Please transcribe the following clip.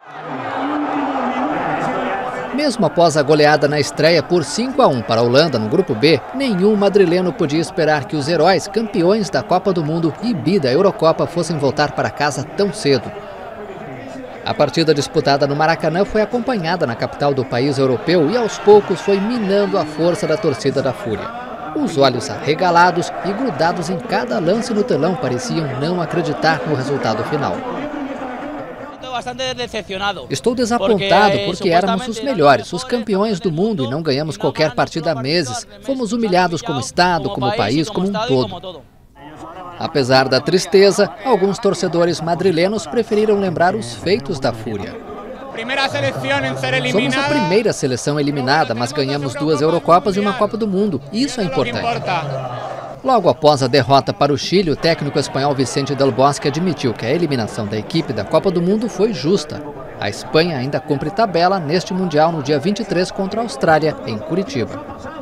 Mesmo após a goleada na estreia por 5-1 para a Holanda no Grupo B, nenhum madrileno podia esperar que os heróis, campeões da Copa do Mundo e bi da Eurocopa, fossem voltar para casa tão cedo. A partida disputada no Maracanã foi acompanhada na capital do país europeu e aos poucos foi minando a força da torcida da Fúria. Os olhos arregalados e grudados em cada lance no telão pareciam não acreditar no resultado final. Estou desapontado porque éramos os melhores, os campeões do mundo e não ganhamos qualquer partida há meses. Fomos humilhados como Estado, como país, como um todo. Apesar da tristeza, alguns torcedores madrilenos preferiram lembrar os feitos da Fúria. Somos a primeira seleção eliminada, mas ganhamos 2 Eurocopas e uma Copa do Mundo. Isso é importante. Logo após a derrota para o Chile, o técnico espanhol Vicente Del Bosque admitiu que a eliminação da equipe da Copa do Mundo foi justa. A Espanha ainda cumpre tabela neste Mundial no dia 23 contra a Austrália, em Curitiba.